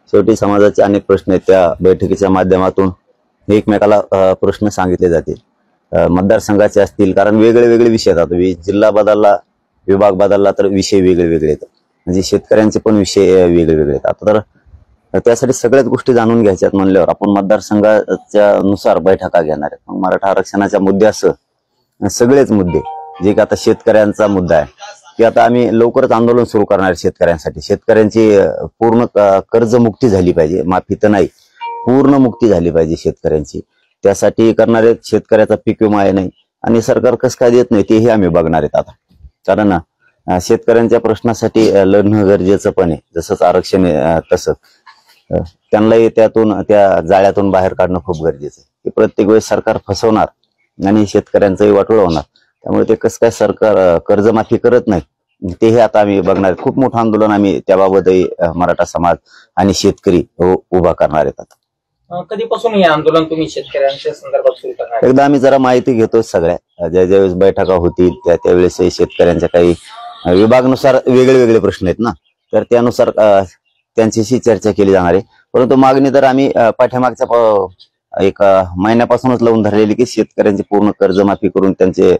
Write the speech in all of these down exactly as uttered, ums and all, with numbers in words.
शेवटी समाजाचे अनेक प्रश्न आहेत, त्या बैठकीच्या माध्यमातून एकमेकाला प्रश्न सांगितले जातील, मतदारसंघाचे असतील, कारण वेगळे वेगळे विषय येतात. जिल्हा बदलला, विभाग बदलला तर विषय वेगळे वेगळे येतात, म्हणजे शेतकऱ्यांचे पण विषय वेगळे वेगळे येतात. तर त्यासाठी सगळ्याच गोष्टी जाणून घ्यायच्यात म्हणल्यावर आपण मतदारसंघाच्या नुसार बैठका घेणार आहेत. मग मराठा आरक्षणाच्या मुद्द्यासह सगळेच मुद्दे, जे की आता शेतकऱ्यांचा मुद्दा आहे की आता आम्ही लवकरच आंदोलन सुरू करणार शेतकऱ्यांसाठी. शेतकऱ्यांची पूर्ण कर्जमुक्ती झाली पाहिजे, माफी तर नाही, पूर्ण मुक्ती झाली पाहिजे शेतकऱ्यांची. त्यासाठी करणारे शेतकऱ्याचा पीक विमा आहे नाही आणि सरकार कसं काय देत नाही तेही आम्ही बघणार आहेत आता. कारण शेतकऱ्यांच्या प्रश्नासाठी लढणं गरजेचं पण आहे, जसंच आरक्षण आहे तसं त्यांनाही त्यातून, त्या जाळ्यातून बाहेर काढणं खूप गरजेचं आहे. की प्रत्येक वेळेस सरकार फसवणार आणि शेतकऱ्यांचंही वाटोळं होणार, त्यामुळे ते कसं काय सरकार कर्जमाफी करत नाही तेही आता आम्ही बघणार. खूप मोठं आंदोलन आम्ही त्याबाबतही मराठा समाज आणि शेतकरी उभा करणार आहेत. आता कधीपासून हे आंदोलन तुम्ही शेतकऱ्यांच्या संदर्भात सुरू करणार? एकदा आम्ही जरा माहिती घेतोय सगळ्या, ज्या ज्यावेळेस बैठका होतील त्या त्यावेळेस शेतकऱ्यांच्या काही विभागानुसार वेगळे वेगळे प्रश्न आहेत ना, तर त्यानुसार त्यांच्याशी चर्चा केली जाणार आहे. परंतु मागणी तर आम्ही पाठीमागच्या एक महिन्यापासूनच लावून धरलेली की शेतकऱ्यांची पूर्ण कर्जमाफी करून त्यांचे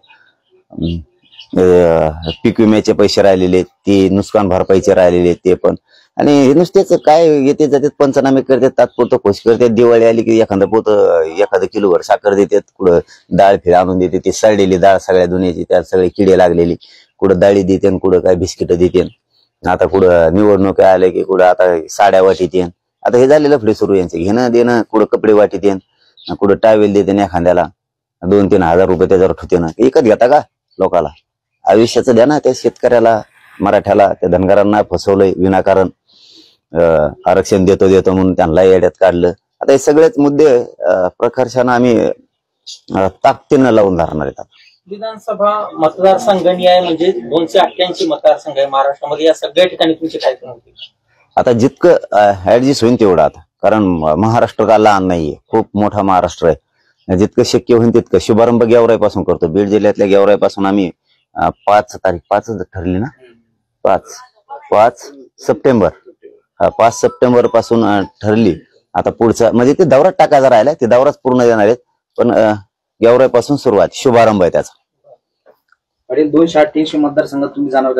पीक विम्याचे पैसे राहिलेले, ते नुकसान भरपाईचे राहिलेले ते पण, आणि हे नुसतेच काय येते जातात पंचनामे करतात, तात्पुरतं खुश करतात. दिवाळी आली की एखादं पोत एखादं किलोवर साखर देतात, कुठं डाळ फिर आणून देते, ती सडलेली डाळ सगळ्या दुनियाची, त्यात सगळे किडे लागलेली, कुठं डाळी देते, कुठं काय बिस्किट देते. आता कुठं निवडणूक आले की कुठं आता साड्या वाटीत येन, आता हे झालेलं पुढे सुरू यांचे घेणं देणं, कुठं कपडे वाटीत येन, कुठं टावेल देते एखाद्याला दोन तीन हजार रुपये त्याच्यावर ठेवते ना. एकच घेता का लोकाला? आयुष्याचं द्या ना त्या शेतकऱ्याला, मराठ्याला, त्या धनगरांना फसवलंय विनाकारण. आरक्षण देतो देतो म्हणून त्यांना येड्यात काढलं. आता हे सगळेच मुद्दे प्रकर्षानं आम्ही ताकदीनं लावून धरणार आहेत. विधानसभा मतदारसंघ आहे, म्हणजे दोनशे अठ्ठ्याऐंशी मतदारसंघ आहे महाराष्ट्रामध्ये, या सगळ्या ठिकाणी तुमची काय होती? आता जितकं ऍडजस्ट होईल तेवढं, आता कारण महाराष्ट्र का लहान नाहीये, खूप मोठा महाराष्ट्र आहे. जितकं शक्य होईल तितकं शुभारंभ गेवराईपासून करतो. बीड जिल्ह्यातल्या गेवराईपासून आम्ही पाच तारीख पाच ठरली ना, पाच पाच सप्टेंबर हा पाच सप्टेंबर पासून ठरली. आता पुढचा म्हणजे ते दौरात टाकायचा राहिला, ते दौराच पूर्ण देणार आहेत, पण गेवराईपासून सुरुवात, शुभारंभ आहे त्याचा. दोनशे अठ्ठ्याऐंशी मतदारसंघात तुम्ही जाणार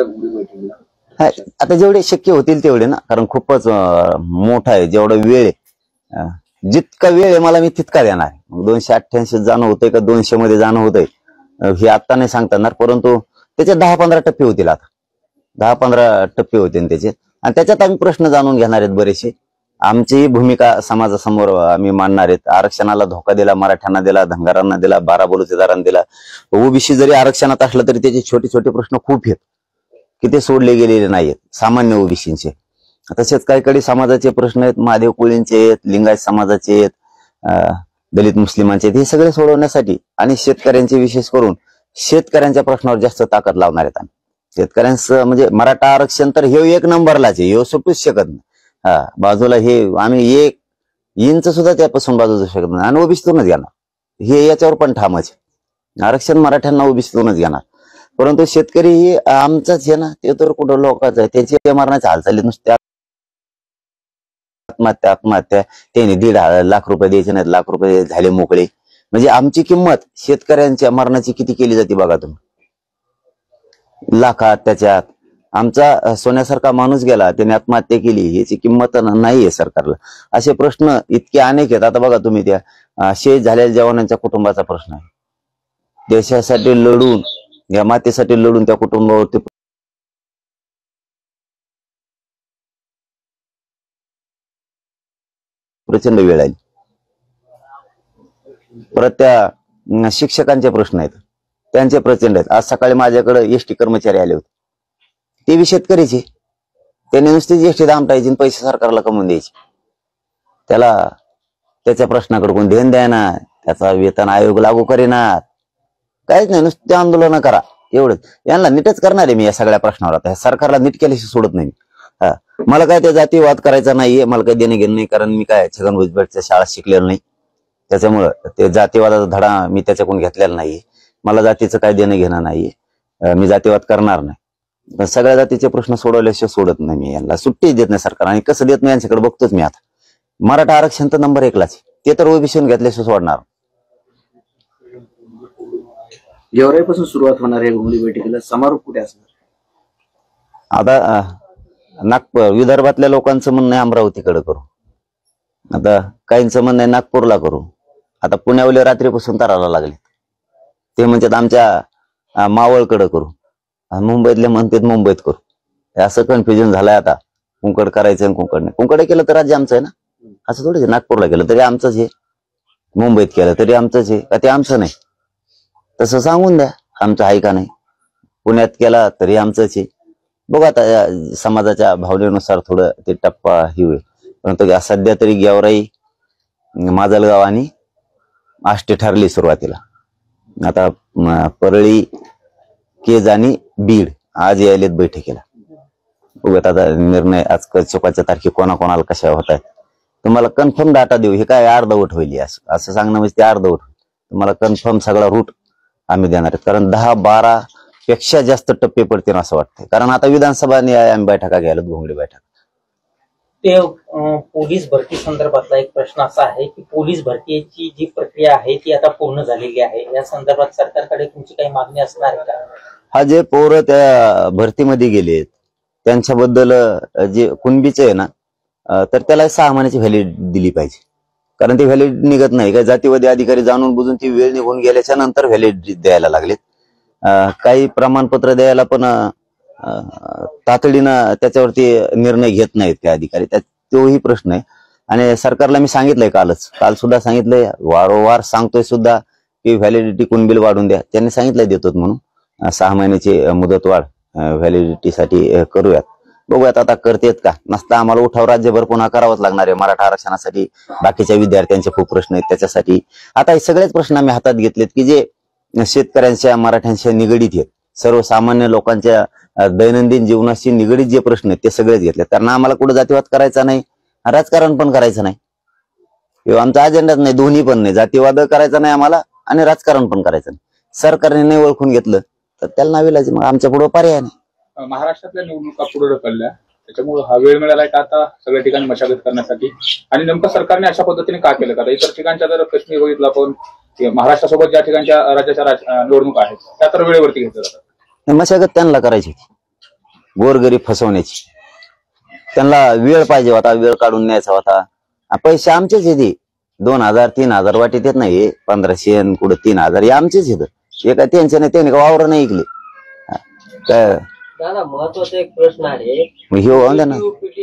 का? आता जेवढे शक्य होतील तेवढे ना, कारण खूपच मोठा आहे. जेवढा वेळ आहे, जितका वेळ आहे मला मी तितका देणार. दोनशे अठ्ठ्याऐंशी जाणं होतंय का दोनशे मध्ये जाणं होतंय हे आता नाही सांगता येणार, परंतु त्याचे दहा पंधरा टप्पे होतील. आता दहा पंधरा टप्पे होतील त्याचे, आणि त्याच्यात आम्ही प्रश्न जाणून घेणार आहेत बरेचसे. आमची भूमिका समाजासमोर आम्ही मांडणार आहेत. आरक्षणाला धोका दिला, मराठ्यांना दिला, धनगरांना दिला, बारा बलुतेदारांना दिला. ओबीसी जरी आरक्षणात असलं तरी त्याचे छोटे छोटे प्रश्न खूप आहेत की ते सोडले गेलेले नाहीत सामान्य ओबीसींचे. तसेच काही काही समाजाचे प्रश्न आहेत, महादेव कोळींचे आहेत, लिंगायत समाजाचे आहेत, दलित मुस्लिमांचे आहेत. हे सगळे सोडवण्यासाठी आणि शेतकऱ्यांचे विशेष करून शेतकऱ्यांच्या प्रश्नावर जास्त ताकद लावणार आहेत. शेतकऱ्यांचं म्हणजे मराठा आरक्षण तर हे एक नंबरलाच आहे, हे सुटूच शकत नाही. हा बाजूला हे आम्ही एक इंच सुद्धा त्यापासून बाजू शकत नाही, आणि ओबीसीतूनच घेणार, हे याच्यावर पण ठामच आहे. आरक्षण मराठ्यांना ओबीसीतूनच घेणार. परंतु शेतकरी ही आमचाच आहे ना, ते तर कुठं लोकांचं आहे, त्याची मरणाच्या हालचाली नुसत्या आत्महत्या आत्महत्या. त्याने दीड लाख रुपये द्यायचे नाहीत, लाख रुपये झाले मोकळे. म्हणजे आमची किंमत शेतकऱ्यांच्या मरणाची किती केली जाते बघा तुम्ही, लाखात. त्याच्यात आमचा सोन्यासारखा माणूस गेला, त्याने आत्महत्या केली, याची किंमत नाहीये सरकारला. असे प्रश्न इतके अनेक आहेत. आता बघा तुम्ही त्या शहीद झालेल्या जवानांच्या कुटुंबाचा प्रश्न आहे. देशासाठी लढून, या मातेसाठी लढून त्या कुटुंबावरती प्रचंड वेळ आली. परत त्या शिक्षकांचे प्रश्न आहेत, त्यांचे प्रचंड आहेत. आज सकाळी माझ्याकडे एसटी कर्मचारी आले होते, ते बी शेतकरीचे. त्यांनी नुसतीच एसटी दामटायची, पैसे सरकारला कमवून द्यायचे. त्याला त्याच्या प्रश्नाकडे कोण ध्यान द्यायना, त्याचा वेतन आयोग लागू करेना, काहीच नाही. नुसते आंदोलन करा एवढंच. यांना नीटच करणार आहे मी या सगळ्या प्रश्नावर. आता सरकारला नीट केल्याशी सोडत नाही. हा मला काय त्या जातीवाद करायचा नाहीये, मला काय देणं घेणं नाही, कारण मी काय छगन भुजबळच्या शाळा शिकलेलो नाही. त्याच्यामुळं ते जातीवादाचा धडा मी त्याच्याकडून घेतलेला नाहीये. मला जातीचं काय देणं घेणं नाहीये, मी जातीवाद करणार नाही. पण सगळ्या जातीचे प्रश्न सोडवल्याशिवाय सोडत नाही मी यांना, सुट्टी देत नाही सरकार. आणि कसं देत नाही यांच्याकडे बघतोच मी आता. मराठा आरक्षण तर नंबर एकलाच, ते तर ओबीसीहून घेतल्याशिवाय सोडणार. गेवराईपासून सुरुवात होणार आहे घोंगडी बैठकीला, समारोप कुठे असणार? आता नागपूर विदर्भातल्या लोकांचं म्हणणं आहे अमरावतीकडे करू, आता काहींचं म्हणणं आहे नागपूरला करू. आता पुण्यावले रात्रीपासून तरायला लागले, ते म्हणतात आमच्या मावळकडे करू, मुंबईतले म्हणतात मुंबईत करू. असं कन्फ्युजन झालंय आता. कुंकड करायचं कुंकड नाही. कुंकड केलं तर राज्य आमचं आहे ना, असं थोडंच. नागपूरला केलं तरी आमचंच आहे, मुंबईत केलं तरी आमचंच आहे का ते आमचं नाही, तसं सांगून द्या आमचं आहे का नाही. पुण्यात केला तरी आमचंच आहे. बघ आता समाजाच्या भावनेनुसार थोडं ते टप्पा ही होईल. परंतु सध्या तरी गेवराई, माजलगाव आणि आष्टी ठरली सुरुवातीला. आता परळी, केज आणि बीड आज यायलेत बैठकीला. बघूयात आता निर्णय आज चुकाच्या तारखे कोणाकोणाला कशा होत आहेत. तुम्हाला कन्फर्म डाटा देऊ, हे काय अर्धवट होईल असं असं सांगणं म्हणजे ते अर्धवट होईल. तुम्हाला कन्फर्म सगळा रूट आम्ही देणार आहेत, कारण दहा बारा पेक्षा जास्त टप्पे पडतील असं वाटतंय. कारण आता विधानसभा आम्ही बैठका घ्यायला, घोंगडी बैठक. ते पोलीस भरती संदर्भातला एक प्रश्न असा आहे की पोलीस भरतीची जी प्रक्रिया आहे ती आता पूर्ण झालेली आहे, या संदर्भात सरकारकडे तुमची काही मागणी असणार आहे का? हा, जे पोरं त्या भरतीमध्ये गेलेत त्यांच्याबद्दल जे कुणबीचं आहे ना, तर त्याला सहा महिन्याची व्हॅलिड दिली पाहिजे. कारण ती व्हॅलिड निघत नाही. काही जातीवादी अधिकारी जाणून बुजून ती वेळ निघून गेल्याच्या नंतर व्हॅलिड द्यायला लागलेत. काही प्रमाणपत्र द्यायला पण तातडीनं त्याच्यावरती निर्णय घेत नाहीत ते अधिकारी. त्यात तोही प्रश्न आहे. आणि सरकारला मी सांगितलंय कालच, काल सुद्धा सांगितलंय, वारंवार सांगतोय सुद्धा की व्हॅलिडिटी कुणबील वाढून द्या. त्यांनी सांगितलंय देतो म्हणून, सहा महिन्याची मुदतवाढ व्हॅलिडिटीसाठी करूयात. बघूयात आता करतेत का. नसता आम्हाला उठाव राज्यभर पुन्हा करावाच लागणार आहे. मराठा आरक्षणासाठी बाकीच्या विद्यार्थ्यांचे खूप प्रश्न आहेत, त्याच्यासाठी आता हे सगळेच प्रश्न आम्ही हातात घेतलेत की जे शेतकऱ्यांच्या, मराठ्यांच्या निगडीत आहेत. सर्वसामान्य लोकांच्या दैनंदिन जीवनाशी निगडीत जे प्रश्न आहेत ते सगळेच घेतलेत. कारण आम्हाला कुठे जातीवाद करायचा नाही, राजकारण पण करायचं नाही, किंवा आमचा अजेंडाच नाही. दोन्ही पण नाही, जातीवाद करायचा नाही आम्हाला आणि राजकारण पण करायचं नाही. सरकारने नाही ओळखून घेतलं तर त्याला नाविलाज, मग आमच्या पुढे पर्याय नाही. महाराष्ट्रातल्या निवडणुका पुढे ढकलल्या, त्याच्यामुळे हा वेळ मिळालाय का आता सगळ्या ठिकाणी मशागत करण्यासाठी? आणि नेमकं सरकारने अशा पद्धतीने का केलं? का इतर ठिकाणच्या जर काश्मीर बघितला पण महाराष्ट्रासोबत ज्या ठिकाणच्या राज्याच्या निवडणुका आहेत त्या तर वेळेवरती घेतल्या जातात. मशागत त्यांना करायची, गोरगरीब फसवण्याची. त्यांना वेळ पाहिजे होता, वेळ काढून न्यायचा होता. पैसे आमचेच येते, दोन हजार तीन हजार वाटीत येत नाही, पंधराशे कुठं तीन हजार हे आमचेच येतं. हे काय त्यांच्या नाही, त्याने वावर नाही ऐकले काय. दादा, महत्वाचा एक प्रश्न आहे, हे होऊन द्या ना.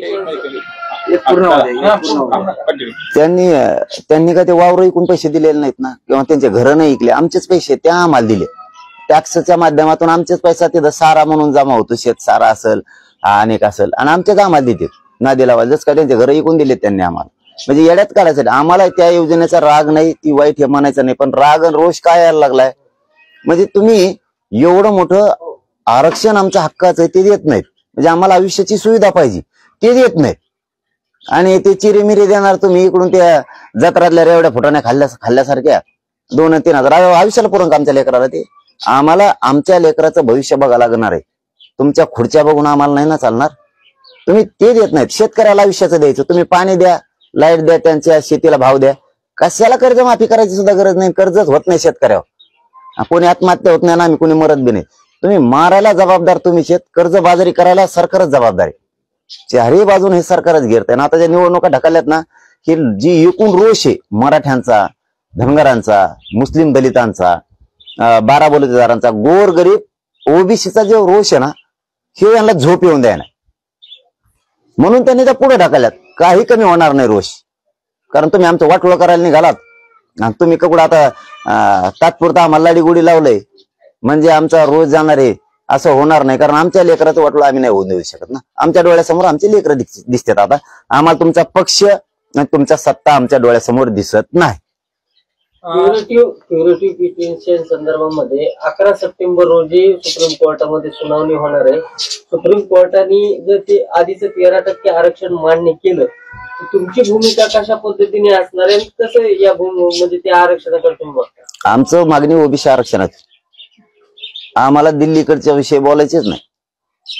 त्यांनी त्यांनी काय ते वावर ऐकून पैसे दिलेले नाहीत ना, किंवा त्यांचे घर नाही ऐकले. आमचेच पैसे त्या आम्हाला दिले, टॅक्सच्या माध्यमातून आमचेच पैसा तिथं सारा म्हणून जमा होतो. शेत सारा असेल, अनेक असेल, आणि आमच्याच आम्हाला देतात ना दिला. जसं काय त्यांचे घर ऐकून दिलेत त्यांनी आम्हाला, म्हणजे येड्यात काढायचं. आम्हाला त्या योजनेचा राग नाही, ती वाईट हे म्हणायचं नाही, पण राग आणि रोष काय यायला लागलाय. म्हणजे तुम्ही एवढं मोठं आरक्षण आमच्या हक्काचं आहे ते देत नाहीत, म्हणजे आम्हाला आयुष्याची सुविधा पाहिजे ते देत नाहीत. आणि ते चिरेमिरे देणार तुम्ही इकडून त्या जत्रातल्या रेवड्या फुटाने खाल्ल्या खाल्ल्यासारख्या दोन तीन हजार आयुष्याला पुरंक आमच्या लेकराला. ते आम्हाला आमच्या लेकराचं भविष्य बघायला लागणार आहे. तुमच्या खुर्च्या बघून आम्हाला नाही ना चालणार. तुम्ही ते देत नाहीत. शेतकऱ्याला आयुष्याचं द्यायचं, तुम्ही पाणी द्या, लाईट द्या, त्यांच्या शेतीला भाव द्या. कशाला कर्ज माफी करायची सुद्धा गरज नाही, कर्जच होत नाही शेतकऱ्यावर. कोणी आत्महत्या होत नाही ना, आम्ही कोणी मरत बी नाही. तुम्ही मारायला जबाबदार तुम्ही, शेत कर्जबाजारी करायला सरकारच जबाबदार आहे. चारही बाजून हे सरकारच घेरत आहे ना. आता ज्या निवडणुका ढकलल्यात ना, ही जी एकूण रोष आहे मराठ्यांचा, धनगरांचा, मुस्लिम दलितांचा, बारा बलुतेदारांचा, गोर गरीब ओबीसीचा जो रोष आहे ना, हे यांना झोप येऊन द्याय ना, म्हणून त्यांनी त्या पुढे ढकलल्यात. काही कमी होणार नाही रोष, कारण तुम्ही आमचं वाटोळं करायला निघालात. तुम्ही कुठं आता तात्पुरता आम्हाला लाडी गुडी लावलंय म्हणजे आमचा रोज जाणार आहे असं होणार नाही. कारण आमच्या लेकराचं वाटोळं आम्ही नाही होऊन देऊ शकत ना. आमच्या डोळ्यासमोर आमचे लेकरं दिसतात. आता आम्हाला तुमचा पक्ष आणि तुमचा सत्ता आमच्या डोळ्यासमोर दिसत नाही. क्युरेटिव्ह क्युरेटिव्ह पिटिशन संदर्भामध्ये अकरा सप्टेंबर रोजी सुप्रीम कोर्टामध्ये सुनावणी होणार आहे. सुप्रीम कोर्टाने जर ते आधीचं तेरा टक्के आरक्षण मान्य केलं तर तुमची भूमिका कशा पद्धतीने असणार आहे, कसं या म्हणजे त्या आरक्षणाकडे तुम्ही बघता? आमचं मागणी ओबीसी आरक्षणाची. आम्हाला दिल्लीकडच्या विषयी बोलायचेच नाही.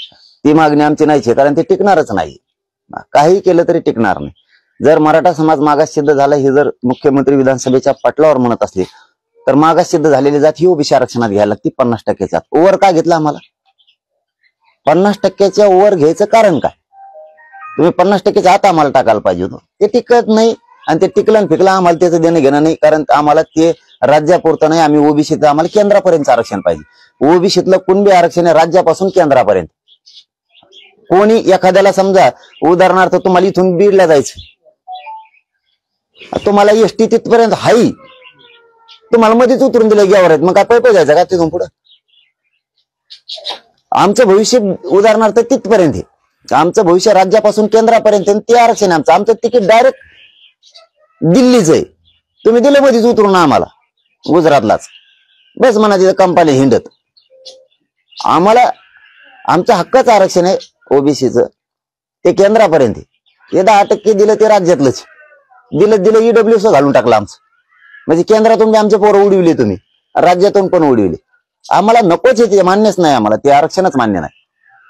ती मागणी आमची नाहीच आहे, कारण ते टिकणारच नाही. काही केलं तरी टिकणार नाही. जर मराठा समाज मागास सिद्ध झाला हे जर मुख्यमंत्री विधानसभेच्या पटलावर म्हणत असले तर मागास सिद्ध झालेली जात ही ओबीसी आरक्षणात घ्यायला लागती पन्नास टक्क्याच्या आत. ओव्हर का घेतला आम्हाला? पन्नास टक्क्याच्या ओव्हर घ्यायचं कारण काय? तुम्ही पन्नास टक्क्याच्या आत आम्हाला टाकायला पाहिजे होतं. ते टिकत नाही आणि ते टिकलं फिकलं आम्हाला त्याचं देणं घेणं नाही, कारण आम्हाला ते राज्यापुरतं नाही. आम्ही ओबीसीत आम्हाला केंद्रापर्यंत आरक्षण पाहिजे. ओबीसीतलं कुणबी आरक्षण आहे राज्यापासून केंद्रापर्यंत. कोणी एखाद्याला समजा उदाहरणार्थ तुम्हाला इथून बीडला जायचं, तुम्हाला एसटी तिथपर्यंत हाई, तुम्हाला मध्येच उतरून दिलं गेवर आहेत, मग काय पैसे जायचं का तिथून पुढं? आमचं भविष्य उदाहरणार्थ तिथपर्यंत आहे. आमचं भविष्य राज्यापासून केंद्रापर्यंत ते आरक्षण आमचं आमचं तिकीट डायरेक्ट दिल्लीच आहे. तुम्ही दिलं मध्येच उतरून आम्हाला गुजरातलाच, बस म्हणा तिथं कंपनी हिंडत. आम्हाला आमचं हक्काचं आरक्षण आहे ओबीसीचं, ते केंद्रापर्यंत आहे. ते दहा टक्के दिलं ते राज्यातलंच दिलं दिलं ईडब्ल्यूस घालून टाकलं आमचं. म्हणजे केंद्रातून आमचे पोरं उडविले, तुम्ही राज्यातून पण उडविले. आम्हाला नकोच आहे, ते मान्यच नाही आम्हाला, ते आरक्षणच मान्य नाही.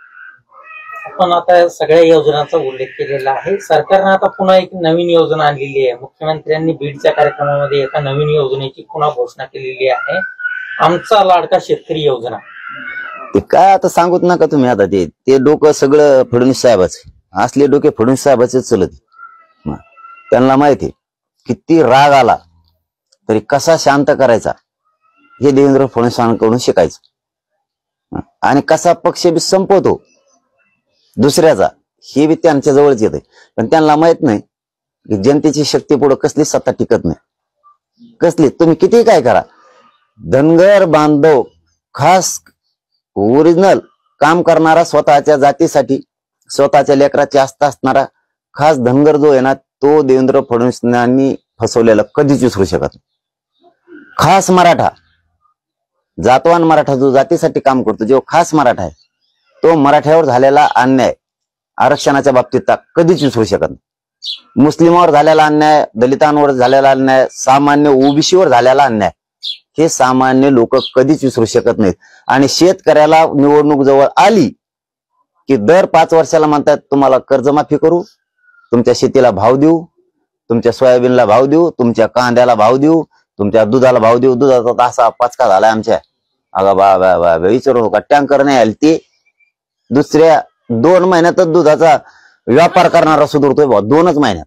आपण आता सगळ्या योजनांचा उल्लेख केलेला आहे. सरकारनं आता पुन्हा एक नवीन योजना आणलेली आहे. मुख्यमंत्र्यांनी बीडच्या कार्यक्रमामध्ये एका नवीन योजनेची पुन्हा घोषणा केलेली आहे, आमचा लाडका शेतकरी योजना. ते काय आता सांगूच नका तुम्ही. आता ते ते डोकं सगळं फडणवीस साहेबाचे, असले डोके फडणवीस साहेबाचे चलत. त्यांना माहिती किती राग आला तरी कसा शांत करायचा हे देवेंद्र फडणवीसांकडून शिकायचं, आणि कसा पक्ष बी संपवतो दुसऱ्याचा हे बी त्यांच्या जवळच येते. पण त्यांना माहित नाही की जनतेची शक्ती पुढे कसली सत्ता टिकत नाही. कसली तुम्ही किती काय करा, धनगर बांधव खास ओरिजिनल काम करणारा, स्वतःच्या जातीसाठी स्वतःच्या लेकराची आस्था असणारा खास धनगर जो आहे ना, तो देवेंद्र फडणवीसांनी फसवलेला कधीच विसरू शकत नाही. खास मराठा, जातवान मराठा जो जातीसाठी काम करतो, जो खास मराठा आहे, तो मराठ्यावर झालेला अन्याय आरक्षणाच्या बाबतीत कधीच विसरू शकत नाही. मुस्लिमावर झालेला अन्याय, दलितांवर झालेला अन्याय, सामान्य ओबीसीवर झालेला अन्याय हे सामान्य लोक कधीच विसरू शकत नाहीत. आणि शेतकऱ्याला निवडणूक जवळ आली की दर पाच वर्षाला म्हणतात तुम्हाला कर्जमाफी करू, तुमच्या शेतीला भाव देऊ, तुमच्या सोयाबीनला भाव देऊ, तुमच्या कांद्याला भाव देऊ, तुमच्या दुधाला भाव देऊ. दुधाचा असा पाचका झालाय आमच्या. अगं बा बा बा विचारू नका, टँकर नाही आले ते दुसऱ्या दोन महिन्यातच दुधाचा व्यापार करणारा सुधारतोय बा. दोनच महिन्यात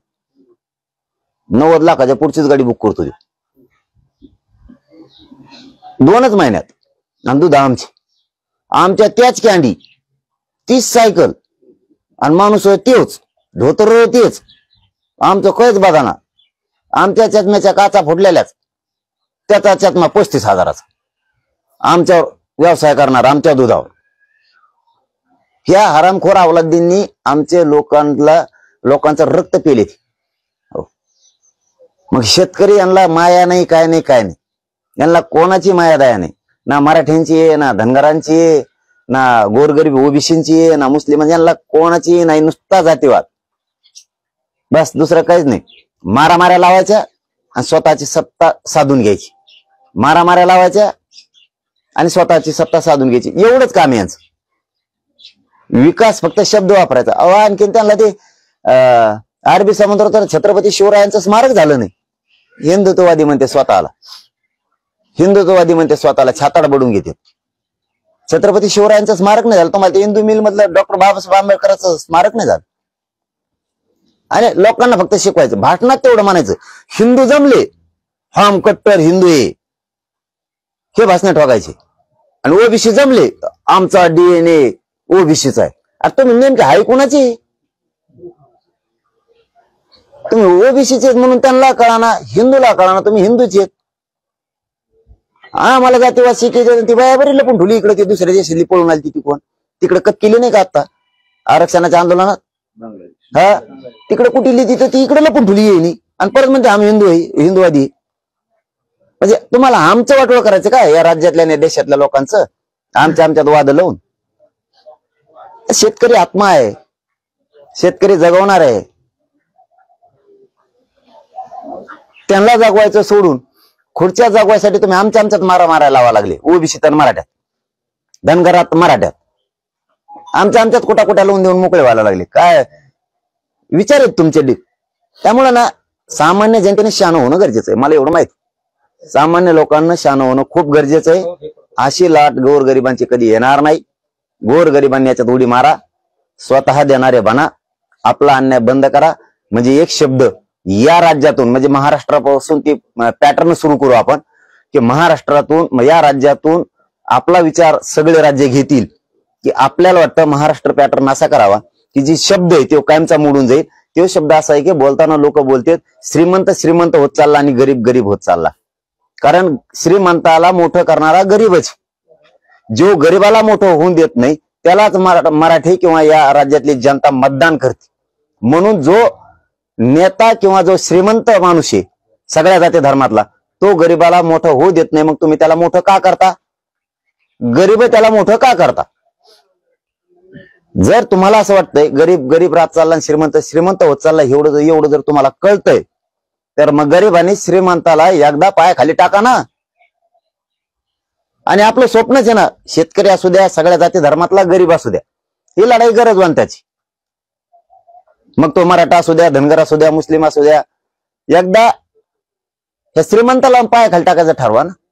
नव्वद लाखाच्या पुढचीच गाडी बुक करतोय दोनच महिन्यात. आणि दूध आमची आमच्या त्याच कॅन्डी, तीच सायकल, आणि माणूस तेच धोतर तेच. आमचं कळच बघा ना, आमच्या चष्म्याच्या काचा फुटलेल्याच, त्याचा चष्मा पस्तीस हजाराचा. आमच्या व्यवसाय करणार आमच्या दुधावर. ह्या हरामखोर अवलादींनी आमच्या लोकांना लोकांचं रक्त पेले. मग शेतकरी यांना माया नाही, काय नाही काय नाही. यांना कोणाची माया दया नाही, ना मराठ्यांची आहे, ना धनगरांची आहे, ना गोरगरीब ओबीसींची आहे, ना मुस्लिम. यांना कोणाची नाही, नुसता जातीवाद बस, दुसरं काहीच नाही. मारा माऱ्या लावायच्या आणि स्वतःची सत्ता साधून घ्यायची. मारा माऱ्या लावायच्या आणि स्वतःची सत्ता साधून घ्यायची, एवढंच काम यांचं. विकास फक्त शब्द वापरायचा. अहो आणखीन त्यांना ते अं अरबी समुद्रात छत्रपती शिवरायांचं स्मारक झालं नाही. हिंदुत्ववादी म्हणते स्वतःला, हिंदुत्ववादी म्हणते स्वतःला, छाताड बडून घेते. छत्रपती शिवरायांचं स्मारक नाही झालं. तुम्हाला ते हिंदू मिल मधलं डॉक्टर बाबासाहेब आंबेडकरांचं स्मारक नाही झालं. आणि लोकांना फक्त शिकवायचं, भाषणात तेवढं म्हणायचं हिंदू जमले, हम कट्टर हिंदू आहे, हे भाषण ठोकायचे. आणि ओबीसी जमले, आमचा डीएनए ओबीसीचा आहे. आता तुम्ही नेमके हाय कोणाची? तुम्ही ओबीसीचे म्हणून त्यांना कळाना, हिंदूला कळाना तुम्ही हिंदूचे. हा मला जातीवाद शिकायचे, ती बयाबरी लपून ठुली इकडे, ती दुसऱ्या देशातली पळून आली ती कोण, तिकडे कट केली नाही का आता आरक्षणाच्या आंदोलनात? हा तिकडे कुठे लिहिली तर ती इकडे लपून ठुली येईनी, आणि परत म्हणते आम्ही हिंदू आहे, हिंदूवादी. म्हणजे तुम्हाला आमचं वाटोळ करायचं का या राज्यातल्या देशातल्या लोकांचं? आमच्या आमच्यात वाद लावून. शेतकरी आत्मा आहे, शेतकरी जगवणार आहे. त्यांना जगवायचं सोडून खुर्च्या जगवायसाठी तुम्ही आमच्या आमच्यात मारा मारायला लावा लागले. ओबीसीत आणि मराठ्यात, धनगरात मराठ्यात. आमच्या आमच्यात कुठा कुठा लावून देऊन मोकळे व्हायला लागले. काय विचार आहेत तुमचे डीप. त्यामुळे ना सामान्य जनतेने शहाणं होणं गरजेचं आहे. मला एवढं माहिती, सामान्य लोकांना शहाणं होणं खूप गरजेचं आहे. अशी लाट गोरगरिबांची कधी येणार नाही. गोरगरिबांनी याच्यात उडी मारा, स्वतः देणारे बना, आपला अन्याय बंद करा. म्हणजे एक शब्द या राज्यातून, म्हणजे महाराष्ट्रापासून ती पॅटर्न सुरू करू आपण, की महाराष्ट्रातून या राज्यातून आपला विचार सगळे राज्य घेतील, की आपल्याला वाटतं महाराष्ट्र पॅटर्न असा करावा की जी शब्द आहे तो कायमचा मोडून जाईल. तो शब्द असा आहे की बोलताना लोक बोलतात श्रीमंत श्रीमंत होत चालला आणि गरीब गरीब होत चालला. कारण श्रीमंताला मोठं करणारा गरीबच, जो गरीबाला मोठं होऊन देत नाही त्यालाच मराठी किंवा या राज्यातली जनता मतदान करते. म्हणून जो नेता किंवा जो श्रीमंत माणूस आहे सगळ्या जाती धर्मातला, तो गरीबाला मोठं होऊ देत नाही. मग तुम्ही त्याला मोठं का करता? गरीब त्याला मोठं का करता? जर तुम्हाला असं वाटतंय गरीब गरीब राहत चालला आणि श्रीमंत श्रीमंत होत चालला, एवढं एवढं जर तुम्हाला कळतंय, तर मग गरीबांनी श्रीमंताला एकदा पायाखाली टाका ना. आणि आपलं स्वप्नच आहे ना, शेतकरी असू द्या, सगळ्या जाती धर्मातला गरीब असू द्या, ही लढाई गरजवान त्याची. मग तो मराठा असू द्या, धनगर असू द्या, मुस्लिम असू द्या, एकदा या श्रीमंताला पायाखाली टाकायचं ठरवा ना.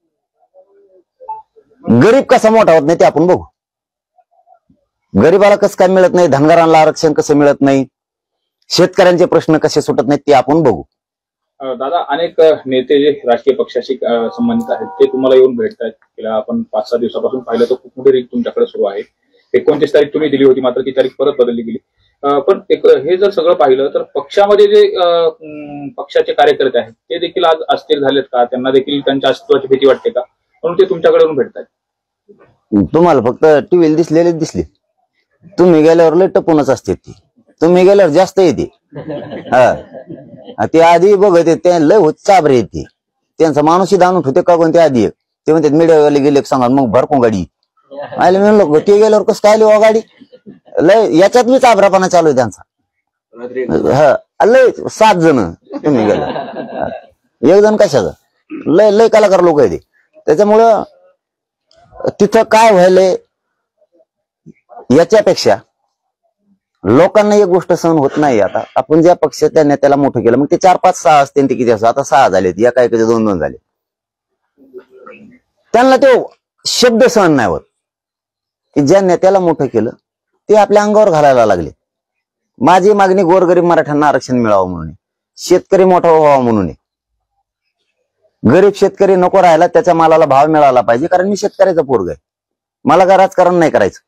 गरीब कसा मोठा होत नाही ते आपण बघू. गरीबाला कसं काय मिळत नाही, धनगरांना आरक्षण कसं मिळत नाही, शेतकऱ्यांचे प्रश्न कसे सुटत नाहीत ते आपण बघू. दादा, अनेक नेते जे राजकीय पक्षाशी संबंधित आहेत ते तुम्हाला येऊन भेटतात. गेल्या आपण पाच सहा दिवसापासून पाहिलं तर खूप मोठी रीत तुमच्याकडे सुरू आहे. एकोणतीस तारीख तुम्ही दिली होती, मात्र ती तारीख परत बदलली गेली. पण एक हे जर सगळं पाहिलं तर पक्षामध्ये जे पक्षाचे कार्यकर्ते आहेत ते देखील आज अस्थिर झालेत का? त्यांना देखील त्यांच्या अस्तित्वाची भीती वाटते का? म्हणून ते तुमच्याकडे येऊन भेटतात. तुम्हाला फक्त टीव्हीला दिसलेले दिसले, तुम्ही गेल्यावर लय टपूनच असते ती, तुम्ही गेल्यावर जास्त येते. हा, ते आधी बघत ते लय होत चाबरे येते, त्यांचा माणूसही दाणून होते का कोणते आधी ते म्हणतात मीडियावाले गेले सांगा मग भरपूर गाडी आले. म्हणलो ते गेल्यावर कसं काय आली गाडी, लय याच्यात मी चाबरापणा चालू आहे त्यांचा. हा, लय सात जण तुम्ही गेला, एक जण कशाचा, लय लय कलाकार लोक आहे ते. त्याच्यामुळं तिथं काय व्हायलंय याच्यापेक्षा लोकांना एक गोष्ट सहन होत नाही. आता आपण ज्या पक्ष त्या नेत्याला मोठं केलं, मग ते चार पाच सहा असते ते किती असं, आता सहा झालेत, एका एकाचे दोन दोन झाले. त्यांना तो शब्द सहन नाही होत की ज्या नेत्याला मोठं केलं ते आपल्या अंगावर घालायला लागले. माझी मागणी गोरगरीब मराठ्यांना आरक्षण मिळावं म्हणून, शेतकरी मोठा व्हावा म्हणून. गरीब शेतकरी नको राहायला, त्याच्या मालाला भाव मिळाला पाहिजे, कारण मी शेतकऱ्याचा पोरग आहे, मला काय राजकारण नाही करायचं.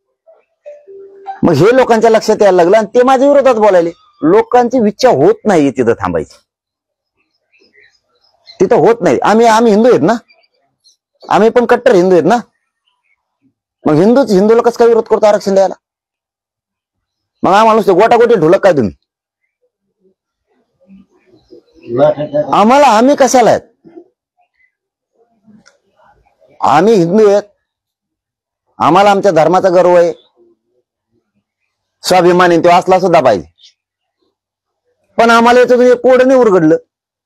मग हे लोकांच्या लक्षात यायला लागलं आणि ते माझ्या विरोधात बोलायले. लोकांची इच्छा होत नाही तिथं थांबायची, तिथं होत नाही. आम्ही आम्ही हिंदू आहेत ना, आम्ही पण कट्टर हिंदू आहेत ना. मग हिंदूच हिंदूला कसं काय विरोध करतो आरक्षण द्यायला? मग आम्हाला नुसते गोटागोटी ढोलक काय तुम्ही? आम्हाला आम्ही कशाला आहेत? आम्ही हिंदू आहेत, आम्हाला आमच्या धर्माचा गर्व आहे, स्वाभिमानी तो असला सुद्धा पाहिजे. पण आम्हाला याचं कोड नाही उरगडलं.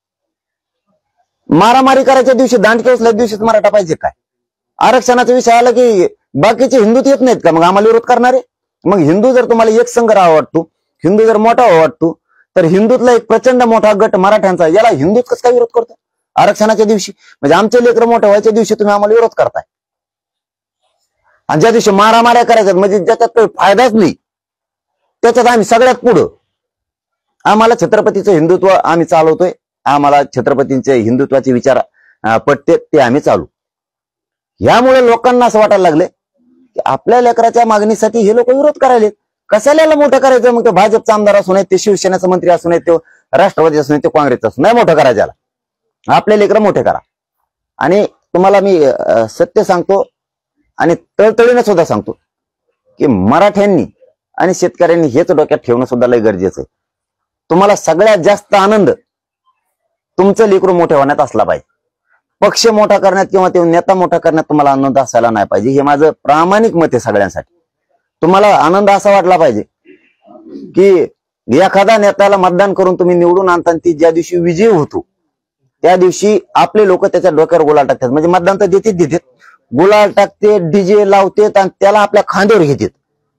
मारामारी करायच्या दिवशी, दांडके उचल्या दिवशीच मराठा पाहिजे काय? आरक्षणाचा विषय आला की बाकीचे हिंदूत येत नाहीत का? मग आम्हाला विरोध करणारे. मग हिंदू जर तुम्हाला एक संघ राहावा वाटतो, हिंदू जर मोठा व्हावा वाटतो, तर हिंदूतला एक प्रचंड मोठा गट मराठ्यांचा, याला हिंदूत कसं काय विरोध करतो आरक्षणाच्या दिवशी? म्हणजे आमचे लेकर मोठे व्हायच्या दिवशी तुम्ही आम्हाला विरोध करताय, आणि ज्या दिवशी मारामाऱ्या करायच्यात म्हणजे ज्याच्यात काही फायदाच नाही त्याच्यात आम्ही सगळ्यात पुढं. आम्हाला छत्रपतीचं हिंदुत्व आम्ही चालवतोय, आम्हाला छत्रपतींचे हिंदुत्वाचे विचार पटते ते आम्ही चालू. यामुळे लोकांना असं वाटायला लागले की आपल्या लेकराच्या मागणीसाठी हे लोक विरोध करायले. कशाला मोठं करायचं? मग ते भाजपचा आमदार असू नये, ते शिवसेनेचा मंत्री असू नये, तो राष्ट्रवादी असू नये, ते काँग्रेसचा असू नाही मोठं करायच्याला. आपले लेकर मोठे करा. आणि तुम्हाला मी सत्य सांगतो आणि तळतळीने सुद्धा सांगतो की मराठ्यांनी आणि शेतकऱ्यांनी हेच डोक्यात ठेवणं सुद्धा लय गरजेचं आहे. तुम्हाला सगळ्यात जास्त आनंद तुमचं लेकरू मोठे होण्यात असला पाहिजे. पक्ष मोठा करण्यात किंवा ते नेता मोठा करण्यात तुम्हाला आनंद असायला नाही पाहिजे. हे माझं प्रामाणिक मत आहे सगळ्यांसाठी. तुम्हाला आनंद असा वाटला पाहिजे की एखादा नेत्याला मतदान करून तुम्ही निवडून आणता, ती ज्या दिवशी विजयी होतो त्या दिवशी आपले लोक त्याच्या डोक्यावर गुलाल टाकतात. म्हणजे मतदान तर देतेच देतात, गुलाल टाकते, डीजे लावतेत आणि त्याला आपल्या खांद्यावर घेतात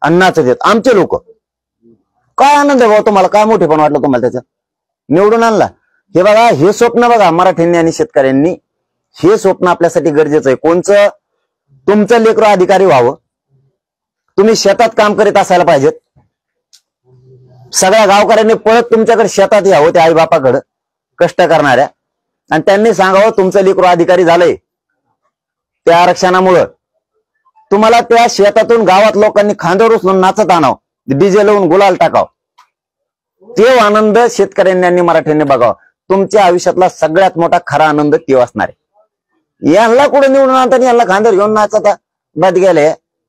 आणि नाचत आहेत आमचे लोक. काय आनंद आहे भाऊ तुम्हाला, काय मोठेपण वाटलं तुम्हाला त्याचं? निवडून आणला. हे बघा, हे स्वप्न बघा मराठ्यांनी आणि शेतकऱ्यांनी, हे स्वप्न आपल्यासाठी गरजेचं आहे. कोणचं? तुमचं लेकरं अधिकारी व्हावं, तुम्ही शेतात काम करीत असायला पाहिजेत, सगळ्या गावकऱ्यांनी पळत तुमच्याकडे शेतात यावं, त्या आई बापाकडं कष्ट करणाऱ्या, आणि त्यांनी सांगावं तुमचं लेकरं अधिकारी झालंय. त्या आरक्षणामुळं तुम्हाला त्या शेतातून गावात लोकांनी खांद्यावर उचलून नाचत आणावं, डीजे लावून गुलाल टाकाव. ते आनंद शेतकऱ्यांनी आणि मराठ्यांनी बघावा. तुमच्या आयुष्यातला सगळ्यात मोठा खरा आनंद ते असणार आहे. यांना कुठे निवडून आणतात, यांना खांद्यावर घेऊन नाचता बाद गेले.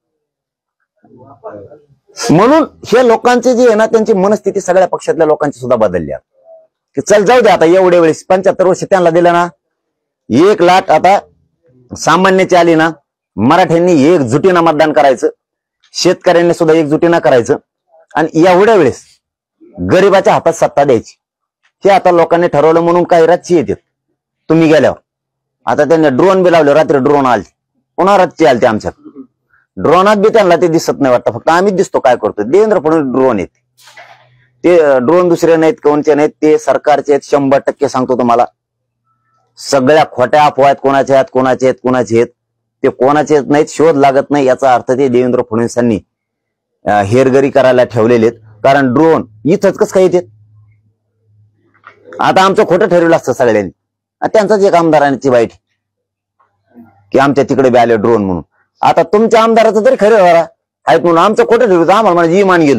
म्हणून हे लोकांचे जे आहे ना, त्यांची मनस्थिती सगळ्या पक्षातल्या लोकांची सुद्धा बदलली आहे की चल जाऊ दे आता, एवढे वेळेस पंच्याहत्तर वर्ष त्यांना दिलं ना, एक लाट आता सामान्याची आली ना, मराठ्यांनी एकजुटीनं मतदान करायचं, शेतकऱ्यांनी सुद्धा एकजुटीनं करायचं, आणि एवढ्या वेळेस गरिबाच्या हातात सत्ता द्यायची. हे आता लोकांनी ठरवलं म्हणून काही रातची येतात तुम्ही गेल्यावर. आता त्यांनी ड्रोन बी लावले, रात्री ड्रोन आले, पुन्हा रातची आलते आमच्यात. ड्रोनात बी त्यांना ते दिसत नाही वाटतं, फक्त आम्हीच दिसतो काय करतो. देवेंद्र फडणवीस ड्रोन येते, ते ड्रोन दुसरे नाहीत, कोणचे नाहीत, ते सरकारचे आहेत. शंभर टक्के सांगतो तुम्हाला, सगळ्या खोट्या अफवा आहेत, कोणाच्या आहेत कोणाचे आहेत कोणाचे आहेत, ते कोणाचे नाहीत, शोध लागत नाही. याचा अर्थ ते देवेंद्र फडणवीसांनी हेरगरी करायला ठेवलेले आहेत. कारण ड्रोन इथंच कसं काय येते? आता आमचं खोटं ठरवलं असतं सगळ्यांनी, त्यांचाच एक आमदारांची वाईट की आमच्या तिकडे बी आले ड्रोन म्हणून. आता तुमच्या आमदाराचं तरी खरं आहेत म्हणून आमचं खोटं ठरवलं, आम्हाला म्हणजे इमान गेलं.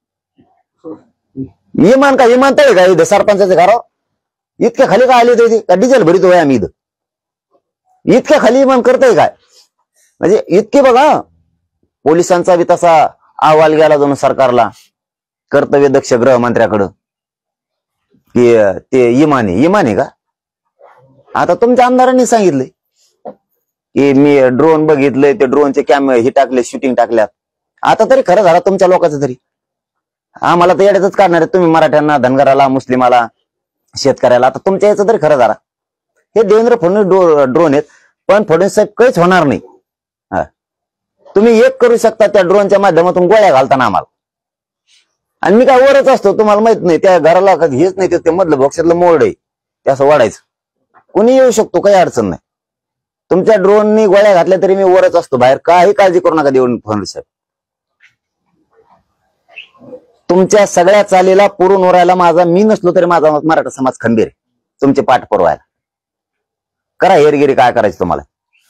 इमान का इमान तरी का इथं सरपंचाच्या घरावर इतक्या खाली काय आले होते का? डिझेल भरितोय आम्ही इथं, इतक्या खाली इमान करतोय काय? म्हणजे इतके बघा, पोलिसांचा बी तसा अहवाल गेला जाऊन सरकारला, कर्तव्य दक्ष गृहमंत्र्याकडं, की ते इमाने इमाने का? आता तुमच्या आमदारांनी सांगितलंय की मी ड्रोन बघितलंय, ते ड्रोनचे कॅमेरे हे टाकले, शूटिंग टाकल्यात. आता तरी खरं झालं तुमच्या लोकांचं तरी. आम्हाला तर येड्यातच काढणार आहे तुम्ही, मराठ्यांना, धनगराला, मुस्लिमाला, शेतकऱ्याला. आता तुमच्या याचं तरी खरं झाला. हे देवेंद्र फडणवीस ड्रोन आहेत, पण फडणवीस साहेब काहीच होणार नाही. हा, तुम्ही एक करू शकता, त्या ड्रोनच्या माध्यमातून गोळ्या घालताना आम्हाला. आणि मी काय वरच असतो, तुम्हाला माहित नाही, त्या घराला हेच नाही, ते मधलं बॉक्सातलं मोड आहे, ते असं वाढायचं. कुणी येऊ शकतो, काही अडचण नाही. तुमच्या ड्रोननी गोळ्या घातल्या तरी मी वरच असतो बाहेर, काही काळजी करू नका देवेंद्र फडणवीस साहेब. तुमच्या सगळ्या चालीला पुरून ओरायला माझा, मी नसलो तरी माझा मराठा समाज खंबीर आहे तुमचे पाठ पुरवायला. करा हेरगिरी काय करायचं तुम्हाला.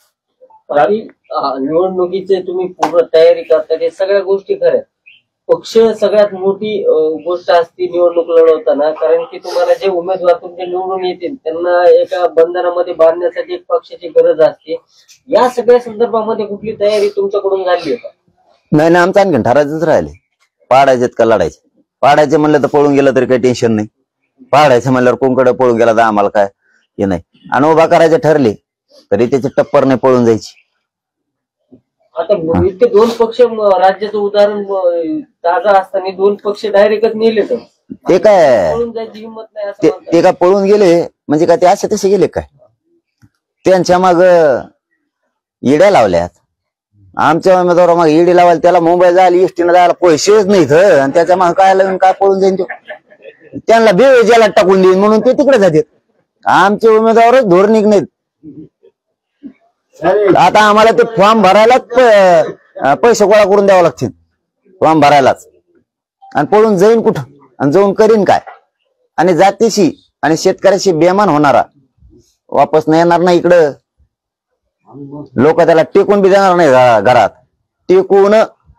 निवडणुकीचे तुम्ही पूर्ण तयारी करता, ते सगळ्या गोष्टी खऱ्या. पक्ष सगळ्यात मोठी गोष्ट असते निवडणूक लढवताना, कारण की तुम्हाला जे उमेदवार तुमचे निवडून येतील त्यांना एका बंधनामध्ये बांधण्यासाठी एक पक्षाची गरज असते. या सगळ्या संदर्भामध्ये कुठली तयारी तुमच्याकडून झाली आहे? नाही ना, आमचं आणखी ठरायचंच राहिले. पाडायचेत का लढायचे? पाडायचे म्हणलं तर पळून गेलं तरी काही टेन्शन नाही, पाडायचं म्हणल्यावर कोणकडे पळून गेला तर आम्हाला काय हे नाही. आणि उभा करायचे ठरले तरी त्याची टप्पर नाही पळून जायची. आता इतके दोन पक्ष, राज्याचं उदाहरण ताजा असताना दोन पक्ष डायरेक्टच नेले, तर ते काय पळून जायची हिंमत नाही असं ते म्हणतात. ते काय पळून गेले म्हणजे काय? ते असे तसे गेले काय? त्यांच्या माग इड्या लावल्यात. आमच्या उमेदवार मग ईडी लावायला, त्याला मुंबई जायला एसटीनं जायला पैसेच नाहीत, आणि त्याच्या मागे काय लागून काय पळून जाईन तो? त्यांना बेळ ज्याला टाकून देईन म्हणून ते तिकडे जातात. आमचे उमेदवारच धोरणिक नाहीत. आता आम्हाला ते फॉर्म भरायलाच पैसे गोळा करून द्यावं लागतील, फॉर्म भरायलाच. आणि पळून जाईन कुठं आणि जाऊन करीन काय? आणि जातीशी आणि शेतकऱ्याशी बेमान होणारा वापस नाही येणार नाही इकडं. लोक त्याला टेकून बी देणार नाही घरात, टेकून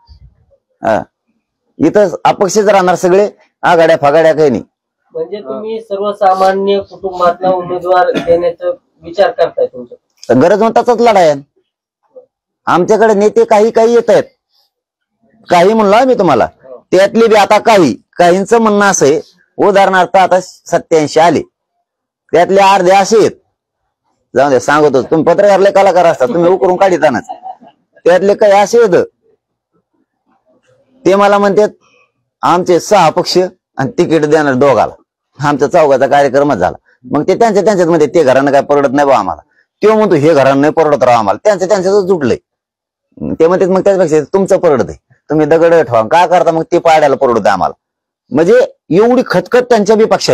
इथं अपक्षच राहणार सगळे, आघाड्या फागाड्या काही नाही. म्हणजे तुम्ही सर्वसामान्य कुटुंबातला उमेदवार देण्याचा विचार करताय तुमचा? गरज म्हणताच लढाय. आमच्याकडे नेते काही काही येत आहेत, काही म्हणलो मी तुम्हाला, त्यातली बी आता काही काहींचं म्हणणं असं आहे, उदाहरणार्थ आता सत्याऐंशी आले, त्यातले अर्धे असे आहेत, जाऊ दे सांगतो, तुम्ही पत्रकारले कलाकार असतात, तुम्ही उकरून काढतानाच, त्यातले काही असे आहेत ते मला म्हणतात आमचे सहा पक्ष आणि तिकीट देणार दोघाला, आमचा चौघाचा कार्यक्रमच झाला. मग ते त्यांच्या त्यांच्यात मध्ये ते घरानं काय परवडत नाही बा आम्हाला, तो म्हणतो हे घरानं नाही परवडत राहा आम्हाला, त्यांच्या त्यांच्यातच जुटलंय. ते म्हणतात मग त्याच्यापेक्षा तुमचं परवडत आहे, तुम्ही दगड ठेवा का करता, मग ते पाडायला परवडतं आम्हाला. म्हणजे एवढी खतखत त्यांच्या बी पक्षात,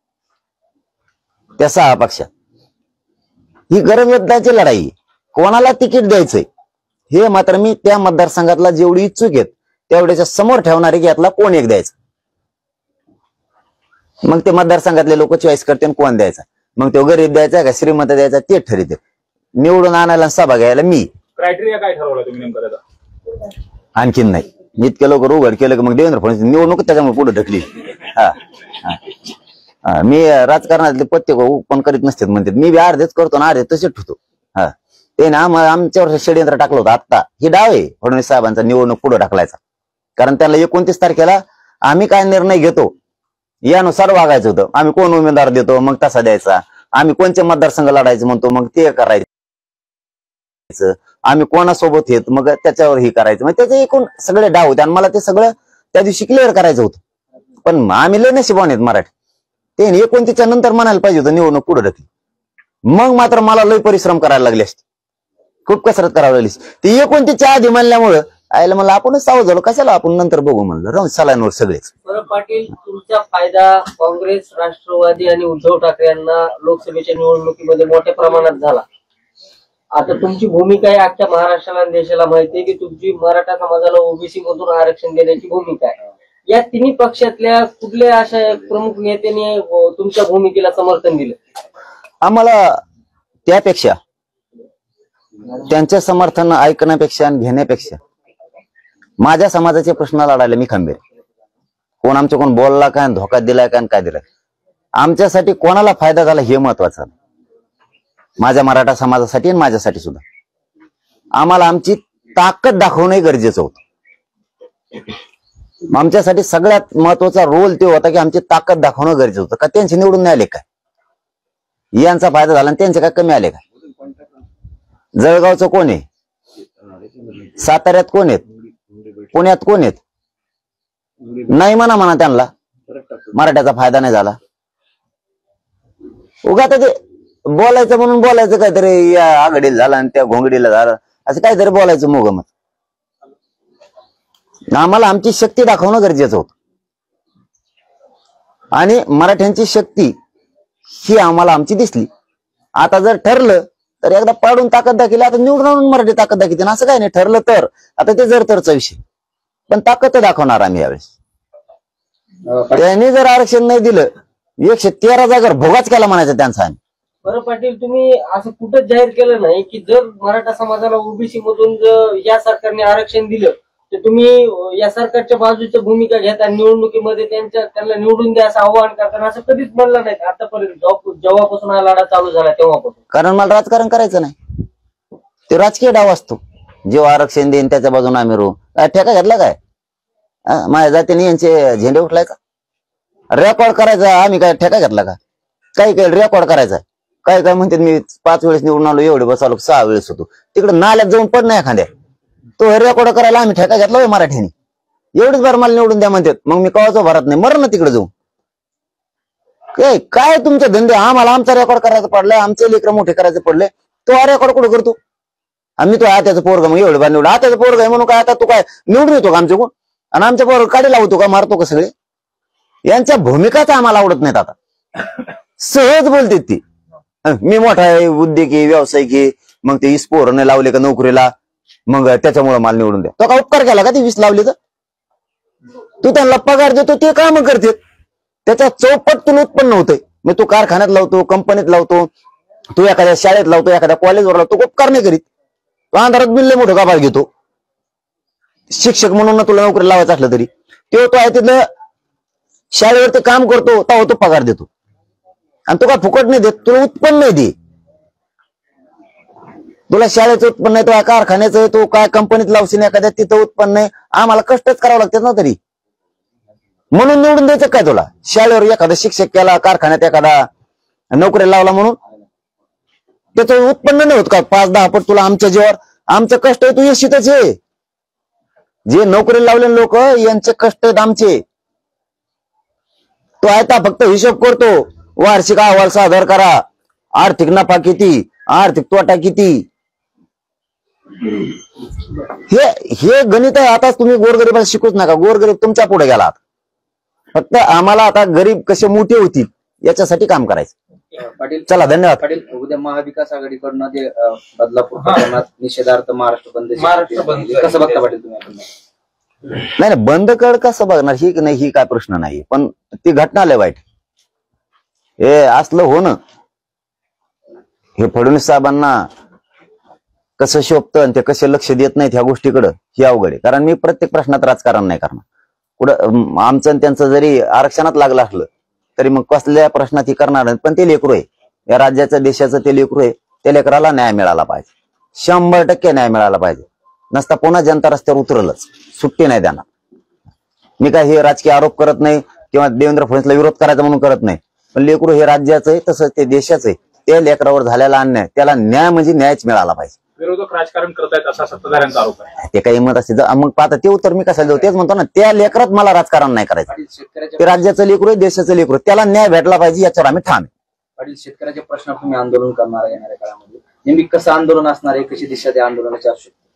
त्या सहा पक्षात. ही गरजवंताची लढाई, कोणाला तिकीट द्यायचंय हे मात्र मी त्या मतदारसंघातला जेवढी इच्छुक आहेत तेवढ्याच्या समोर ठेवणारे की यातला कोण एक द्यायचा. मग ते मतदारसंघातले लोक चॉईस करते कोण द्यायचा. मग तो गरीब द्यायचा का श्रीमंत द्यायचा ते ठरते. निवडून आणायला सभा घ्यायला मी. क्रायटेरिया काय ठरवलं तुम्ही नेमकं त्याचा? आणखीन नाही. इतके लोक उघड केलं की मग देवेंद्र फडणवीस निवडणूक त्याच्यामुळे पुढे ढकली. हा हा मी राजकारणातले पत्ते ओपन करीत नसते म्हणते, मी बी अर्धेच करतो ना अर्धे तसेच ठेवतो. हा ते ना आमच्यावर षडयंत्र टाकलं होतं. आता ही डाव आहे फडणवीस साहेबांचा निवडणूक पुढे ढकलायचा. कारण त्याला एकोणतीस तारखेला आम्ही काय निर्णय घेतो यानुसार वागायचं होतं. आम्ही कोण उमेदवार देतो मग तसा द्यायचा, आम्ही कोणते मतदारसंघ लढायचं म्हणतो मग ते करायचं, आम्ही कोणासोबत येत मग त्याच्यावर हे करायचं. मग त्याचे एकूण सगळे डाव होते आणि मला ते सगळं त्या दिवशी क्लिअर करायचं होतं. पण आम्ही लय नशिबान आहेत मराठी. ते एकोणतीसच्या नंतर म्हणायला पाहिजे होतं निवडणूक पुढे ढकली. मग मात्र मला लय परिश्रम करायला लागले असते, खूप कसरत करावी लागली. ते एकोणतीसच्या आधी म्हणल्यामुळं आयला मला आपणच सावध झालो, कशाला आपण नंतर बघू म्हणलं, राहून सलांवर सगळेच. बरं पाटील, तुमचा फायदा काँग्रेस, राष्ट्रवादी आणि उद्धव ठाकरे यांना लोकसभेच्या निवडणुकीमध्ये मोठ्या प्रमाणात झाला. आता तुमची भूमिका आहे अख्ख्या महाराष्ट्राला आणि देशाला माहिती आहे की तुमची मराठा समाजाला ओबीसी मधून आरक्षण देण्याची भूमिका आहे. या तिन्ही पक्षातल्या कुठल्या अशा प्रमुख नेत्यांनी तुमच्या भूमिकेला समर्थन दिलं? आम्हाला त्यापेक्षा त्यांचं समर्थन ऐकण्यापेक्षा आणि घेण्यापेक्षा माझ्या समाजाचे प्रश्न लढायला मी खंबीर. कोण आमच्या कोण बोलला काय, धोका दिलाय काय, काय दिलाय, आमच्यासाठी कोणाला फायदा झाला हे महत्वाचं. माझ्या मराठा समाजासाठी आणि माझ्यासाठी सुद्धा आम्हाला आमची ताकद दाखवणं गरजेचं होतं. आमच्यासाठी सगळ्यात महत्वाचा रोल ते होता की आमची ताकद दाखवणं गरजेचं होतं. का त्यांचे निवडून नाही आले काय, यांचा फायदा झाला आणि त्यांचे काय कमी आले काय? जळगावचं कोण आहे, साताऱ्यात कोण आहेत, पुण्यात कोण आहेत? नाही म्हणा म्हणा त्यांना मराठ्याचा फायदा नाही झाला. उगा तर ते बोलायचं म्हणून बोलायचं काहीतरी, या आघाडीला झाला आणि त्या घोंगडीला झालं असं काहीतरी बोलायचं मोगमत. आम्हाला आमची शक्ती दाखवणं गरजेचं होतं आणि मराठ्यांची शक्ती ही आम्हाला आमची दिसली. आता जर ठरलं तर एकदा पाडून ताकद दाखवली, आता निवडून आणून मराठी ताकद दाखवते ना, असं काय नाही. ठरलं तर आता ते जर तरचा विषय, पण ताकद तर दाखवणार आम्ही यावेळेस. त्यांनी जर आरक्षण नाही दिलं, एकशे तेरा जागेवर भोगाच केला म्हणायचं त्यांचा. आम्ही बरं पाटील, तुम्ही असं कुठंच जाहीर केलं नाही की जर मराठा समाजाला ओबीसी मधून जर या सरकारने आरक्षण दिलं तर तुम्ही या सरकारच्या बाजूची भूमिका घेता, निवडणुकीमध्ये त्यांच्या त्यांना निवडून द्या असं आव्हान करताना असं कधीच म्हणलं नाही आतापर्यंत जेव्हापासून हा लढा चालू झाला तेव्हापासून. कारण मला राजकारण करायचं नाही, ते राजकीय डाव असतो. जेव्हा आरक्षण देईन त्याच्या बाजूने आम्ही रो ठेका घेतला काय, माझ्या जातीने यांचे झेंडे उठलायचा, रेकॉर्ड करायचा. आम्ही काय ठेका घेतला का? काही काही रेकॉर्ड करायचा. काय काय म्हणते मी पाच वेळेस निवडून आलो, एवढे बस आलो, सहा वेळेस होतो तिकडे नाल्यात जाऊन पड नाही एखाद्या, तो रेकॉर्ड करायला आम्ही ठेका घेतला मराठ्याने. एवढीच बार मला निवडून द्या म्हणतात, मग मी कवाच भरत नाही, मर ना तिकडे जाऊन. काय तुमचे धंदे, आम्हाला आमचा रेकॉर्ड करायचं पडलाय, आमचे लेकर मोठे करायचे पडले, तो हा रेकॉर्ड कुठे करतो? आम्ही तो आत्याचं पोरग मग एवढे बार निवड, आत्याचं पोरग आहे म्हणून काय आता तू काय निवडून येतो का आमच्या कोण? आणि आमच्या पोरग काढी लावतो का, मारतो का? सगळे यांच्या भूमिकाच आम्हाला आवडत नाहीत. आता सहज बोलते ती, मी मोठा आहे, उद्योगी, व्यावसायिक आहे, मग ते वीस पोरं नाही लावले का नोकरीला, मग त्याच्यामुळे मला निवडून द्या. तो का उपकार केला का ते वीस लावले तर? तू त्यांना पगार देतो, ते काम करते, त्याच्या चौपट तुला उत्पन्न होतंय. मग तू कारखान्यात लावतो, कंपनीत लावतो, तू एखाद्या शाळेत लावतो, एखाद्या कॉलेजवर लावतो, उपकार नाही करीत. तो अंधारात बिल्ले मोठं काबार घेतो. शिक्षक म्हणून तुला नोकरी लावायचं असलं तरी तो तो आहे तिथलं शाळेवरती काम करतो, तेव्हा तो पगार देतो. आणि तू काय फुकट नाही देत, तुला उत्पन्न नाही दे. तुला शाळेचं उत्पन्न नाही, तो कारखान्याचं, तो काय कंपनीत लावशील एखाद्या, तिथं उत्पन्न नाही. आम्हाला कष्टच करावं लागतात ना, तरी म्हणून निवडून द्यायचं काय तुला? शाळेवर एखादा शिक्षक केला, कारखान्यात एखादा नोकरी लावला म्हणून त्याचं उत्पन्न नाही होत का पाच दहा पट तुला आमच्या जीवावर? आमचं कष्ट आहे, तू यशितच आहे. जे नोकरी लावले लोक यांचे कष्ट आहेत आमचे. तो आता फक्त हिशोब करतो, वार्षिक अहवाल सादर करा, आर्थिक नफा किती, आर्थिक तोटा किती. हे हे गणित आहे. आता तुम्ही गोरगरीबाला शिकूच नका. गोरगरीब तुमच्या पुढे गेला. फक्त आम्हाला आता गरीब कसे मोठे होतील याच्यासाठी काम करायचं. पाटील चला, धन्यवाद. पाटील, उद्या महाविकास आघाडीकडनं ते अ, बदलापूर प्रकरणात निषेधार्थ महाराष्ट्र बंद महाराष्ट्र बंद. कसं बघता पाटील तुम्ही आपण? नाही नाही, बंद कळ कसं बघणार ही नाही, ही काय प्रश्न नाही. पण ती घटना लय वाईट. हे असलं होणं, हे फडणवीस साहेबांना कसं शोभतं आणि ते कसे लक्ष देत नाहीत ह्या गोष्टीकडे, ही अवघड आहे. कारण मी प्रत्येक प्रश्नात राजकारण नाही करणार. कुठं आमचं आणि त्यांचं जरी आरक्षणात लागलं असलं तरी मग कसल्या प्रश्नात ही करणार नाही. पण ते लेकरू आहे, या राज्याचं देशाचं ते लेकरू आहे. त्या लेकराला न्याय मिळाला पाहिजे, शंभर टक्के न्याय मिळाला पाहिजे. नसता पुन्हा जनता रस्त्यावर उतरलच, सुट्टी नाही देणार. मी काय हे राजकीय आरोप करत नाही किंवा देवेंद्र फडणवीसला विरोध करायचा म्हणून करत नाही. पण लेकरू हे राज्याचं आहे, तसं ते देशाचं आहे. त्या लेकरावर झालेला अन्याय, त्याला न्याय म्हणजे न्यायच मिळाला पाहिजे. विरोधक राजकारण करतायत असा सत्ताधाऱ्यांचा आरोप आहे. ते काही मत असते मग पाहता ते उत्तर मी कशाला देऊ. तेच म्हणतो ना, त्या लेकरात मला राजकारण नाही करायचं. पाटील, शेतकऱ्याच्या ते राज्याचं लेकरू आहे, देशाचं लेकरू आहे. त्याला न्याय भेटला पाहिजे याच्यावर आम्ही ठाम आहे. पाटील, शेतकऱ्याच्या प्रश्नावर तुम्ही आंदोलन करणार आहे येणाऱ्या काळामध्ये. नेमकी कसं आंदोलन असणार आहे, कशी दिशा त्या आंदोलनाची असू शकते?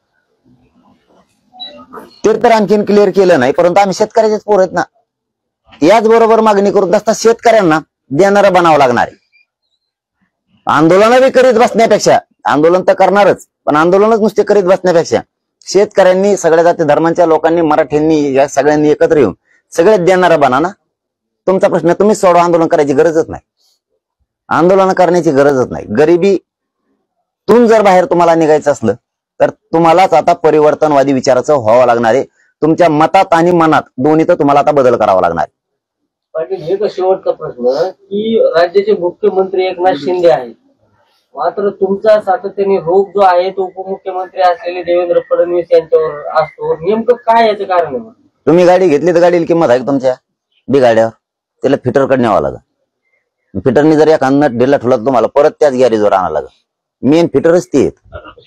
ते तर आणखीन क्लिअर केलं नाही. परंतु आम्ही शेतकऱ्याचेच पोर आहेत ना. याचबरोबर मागणी करून असता शेतकऱ्यांना देणारं बनावं लागणार आहे. आंदोलन बी करीत बसण्यापेक्षा, आंदोलन तर करणारच, पण आंदोलनच नुसते करीत बसण्यापेक्षा शेतकऱ्यांनी, सगळ्या जाती धर्मांच्या लोकांनी, मराठ्यांनी, या सगळ्यांनी एकत्र येऊन सगळ्यात देणारं बना ना. तुमचा प्रश्न तुम्हीच सोडवा. आंदोलन करायची गरजच नाही. आंदोलन करण्याची गरजच नाही. गरिबीतून जर बाहेर तुम्हाला निघायचं असलं तर तुम्हालाच आता परिवर्तनवादी विचाराचं व्हावं लागणार आहे. तुमच्या मतात आणि मनात दोन्ही तर तुम्हाला आता बदल करावा लागणार आहे. पाटील, हे शेवटचा प्रश्न की राज्याचे मुख्यमंत्री एकनाथ शिंदे आहेत, मात्र तुमचा सातत्याने रोग जो आहे तो उपमुख्यमंत्री असलेले देवेंद्र फडणवीस यांच्यावर असतो. नेमकं काय याचं कारण आहे? तुम्ही गाडी घेतली तर गाडीला किंमत आहे का तुमच्या बी गाड्यावर? त्याला फिटरकडे न्यावं लागेल. फिटरनी जर एखादा नट ढिला ठेवला तर तुम्हाला परत त्याच गॅरेजवर आणावं लागेल. मेन फिटरच ते आहेत.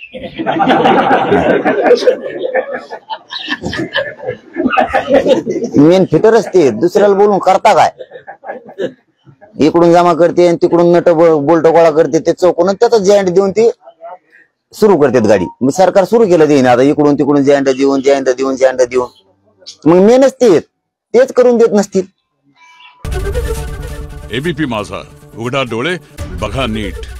मेन फिटरच ते आहेत. दुसऱ्याला बोलून करता काय? इकडून जमा करते आणि तिकडून नट बोल्ट गोळा करते, ते चौकून त्याचा जॉईंट देऊन ती सुरू करतात गाडी. मग सरकार सुरू केलं ते आता इकडून तिकडून जॉईंट देऊन जॉईंट देऊन जॉईंट देऊन मग मेनच ते तेच करून देत नसतील. एबीपी माझा, उघडा डोळे बघा नीट.